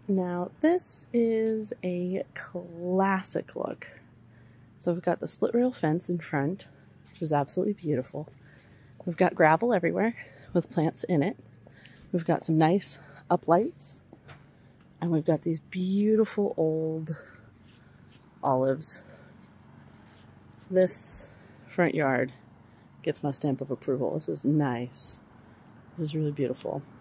Now this is a classic look. So we've got the split rail fence in front, which is absolutely beautiful. We've got gravel everywhere with plants in it. We've got some nice uplights, and we've got these beautiful old olives. This front yard gets my stamp of approval. This is nice. This is really beautiful.